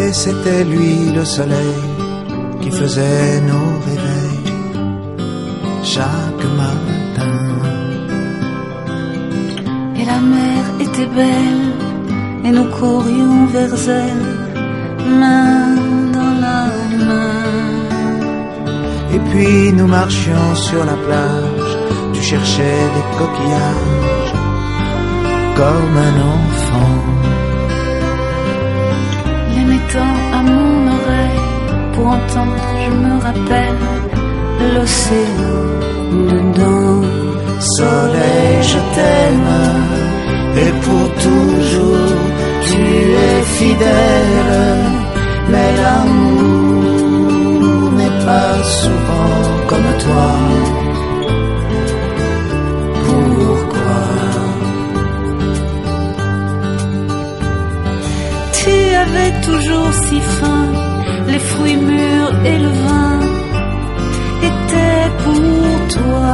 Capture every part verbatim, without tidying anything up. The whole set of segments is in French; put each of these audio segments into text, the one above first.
Et c'était lui le soleil qui faisait nos réveils chaque matin. Et la mer était belle et nous courions vers elle, main dans la main. Et puis nous marchions sur la plage, tu cherchais des coquillages comme un enfant. Les mettant à mon oreille pour entendre, je me rappelle l'océan dedans. Soleil, je t'aime, et pour toujours tu es fidèle. Mais l'amour n'est pas souvent comme toi. Pourquoi? Tu avais toujours si faim, les fruits mûrs et le vin étaient pour toi.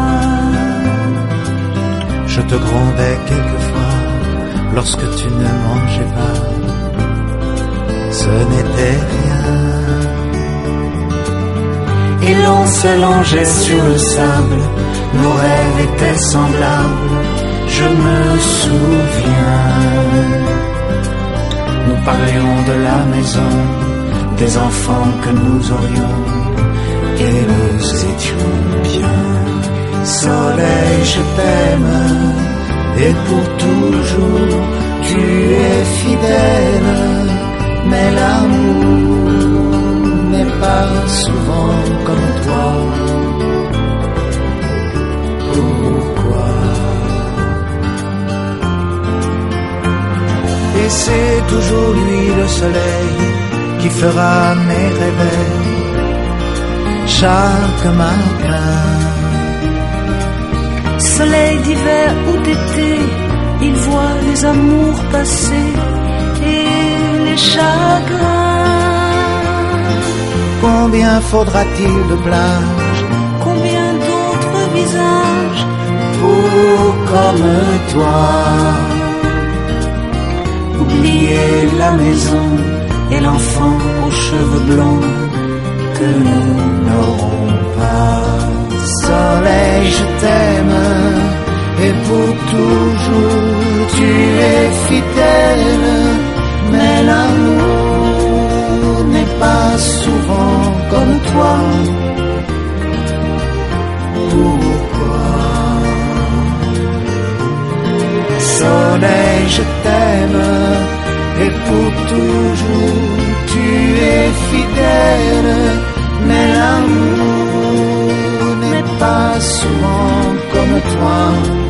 Je te grondais quelquefois lorsque tu ne mangeais pas. Ce n'était rien. Et l'on se longeait sur le sable, nos rêves étaient semblables, je me souviens. Nous parlions de la maison, des enfants que nous aurions, et nous étions bien. Soleil, je t'aime, et pour toujours tu es fidèle. Mais l'amour n'est pas souvent comme toi. Pourquoi? Et c'est toujours lui le soleil qui fera mes réveils chaque matin. Soleil d'hiver ou d'été, il voit les amours passer et les chagrins. Combien faudra-t-il de plages, combien d'autres visages pour comme toi oublier la maison et l'enfant aux cheveux blonds que nous n'aurons pas. Soleil, je t'aime, et pour toujours tu es fidèle. Mais l'amour n'est pas souvent comme toi. Pourquoi? Soleil, je t'aime, et pour toujours tu es fidèle. Mais l'amour n'est pas souvent comme toi.